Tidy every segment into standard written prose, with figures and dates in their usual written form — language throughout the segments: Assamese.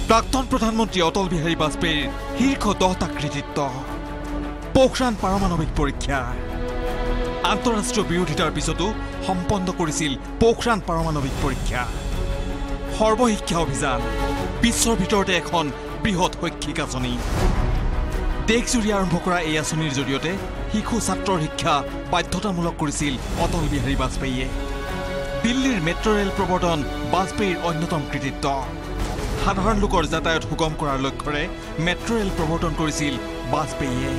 প্ৰাক্তন প্ৰধানমন্ত্ৰী অটল বিহাৰী বাজপেয়ীৰ শীৰ্ষ 10টা কৃতিত্ব পোখৰাণ পাৰমাণৱিক পৰীক্ষা আন্তঃৰাষ্ট্ৰীয় বিৰোধিতাৰ পিছতো সম্পন্ন কৰিছিল পোখৰাণ পাৰমাণৱিক পৰীক্ষা সৰ্বশিক্ষা অভিযান বিশ্বৰ ভিতৰতে এখন বৃহৎ শৈক্ষিক আঁচনি দেশজুৰি আৰম্ভ কৰা এই আঁচনিৰ জৰিয়তে শিশু ছাত্ৰৰ শিক্ষা বাধ্যতামূলক কৰিছিল অটল বিহাৰী বাজপেয়ীয়ে দিল্লীৰ মেট্ৰ' ৰেল প্ৰৱৰ্তন বাজপেয়ীৰ অন্যতম কৃতিত্ব সাধাৰণ লোকৰ যাতায়াত সুগম কৰাৰ লক্ষ্যৰে মেট্ৰ' ৰেল প্ৰৱৰ্তন কৰিছিল বাজপেয়ীয়ে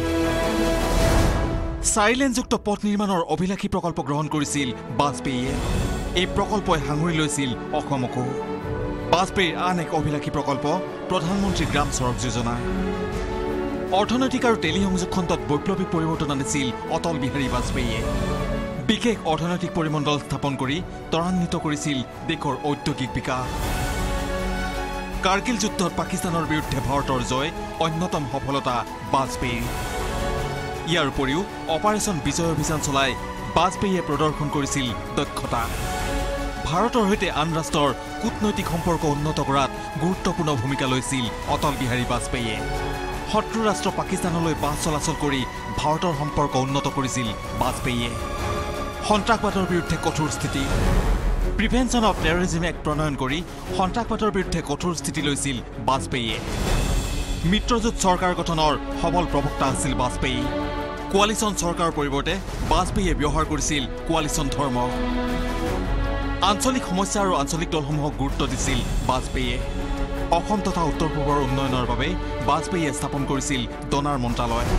4 লেনযুক্ত পথ নিৰ্মাণৰ অভিলাষী প্ৰকল্প গ্ৰহণ কৰিছিল বাজপেয়ীয়ে এই প্ৰকল্পই সাঙুৰি লৈছিল অসমকো বাজপেয়ীৰ আন এক অভিলাষী প্ৰকল্প প্ৰধানমন্ত্ৰী গ্ৰাম সড়ক যোজনা অৰ্থনৈতিক আৰু টেলিসংযোগ খণ্ডত বৈপ্লৱিক পৰিৱৰ্তন আনিছিল অটল বিহাৰী বাজপেয়ীয়ে বিশেষ অৰ্থনৈতিক পৰিমণ্ডল স্থাপন কৰি ত্বৰান্বিত কৰিছিল দেশৰ ঔদ্যোগিক বিকাশ কাৰ্গিল যুদ্ধত পাকিস্তানৰ বিৰুদ্ধে ভাৰতৰ জয় অন্যতম সফলতা বাজপেয়ীৰ ইয়াৰ উপৰিও অপাৰেশ্যন বিজয় অভিযান চলাই বাজপেয়ীয়ে প্ৰদৰ্শন কৰিছিল দক্ষতা ভাৰতৰ সৈতে আন ৰাষ্ট্ৰৰ কূটনৈতিক সম্পৰ্ক উন্নত কৰাত গুৰুত্বপূৰ্ণ ভূমিকা লৈছিল অটল বিহাৰী বাজপেয়ীয়ে শত্ৰু ৰাষ্ট্ৰ পাকিস্তানলৈ বাছ চলাচল কৰি ভাৰতৰ সম্পৰ্ক উন্নত কৰিছিল বাজপেয়ীয়ে সন্ত্ৰাসবাদৰ বিৰুদ্ধে কঠোৰ স্থিতি প্ৰিভেনশ্যন অফ টেৰৰিজম এক্ট প্ৰণয়ন কৰি সন্ত্ৰাসবাদৰ বিৰুদ্ধে কঠোৰ স্থিতি লৈছিল বাজপেয়ীয়ে মিত্ৰজোঁট চৰকাৰ গঠনৰ সবল প্ৰবক্তা আছিল বাজপেয়ী কোৱালিশ্যন চৰকাৰৰ পৰিৱৰ্তে বাজপেয়ীয়ে ব্যৱহাৰ কৰিছিল কোৱালিশ্যন ধৰ্ম আঞ্চলিক সমস্যা আৰু আঞ্চলিক দলসমূহক গুৰুত্ব দিছিল বাজপেয়ীয়ে অসম তথা উত্তৰ পূবৰ উন্নয়নৰ বাবে বাজপেয়ীয়ে স্থাপন কৰিছিল ডনাৰ মন্ত্ৰালয়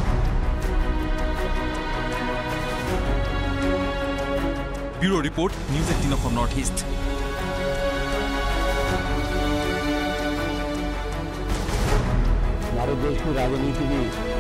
bureau report news 18 Assam north east हमारे देश की राजनीति भी